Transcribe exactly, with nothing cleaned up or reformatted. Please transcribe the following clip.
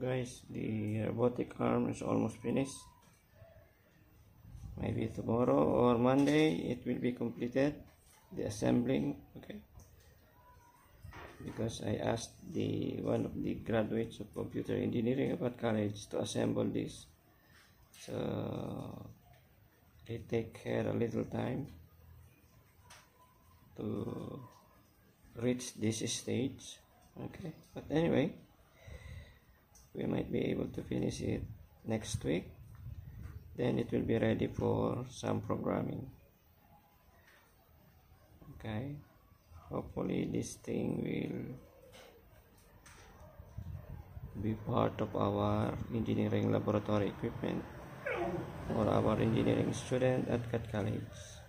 Guys, the robotic arm is almost finished. Maybe tomorrow or Monday it will be completed, the assembling. Okay, because I asked the one of the graduates of computer engineering about college to assemble this, so it take her a little time to reach this stage. Okay, but anyway, we might be able to finish it next week. Then it will be ready for some programming. Okay, hopefully this thing will be part of our engineering laboratory equipment or our engineering student at Cat College.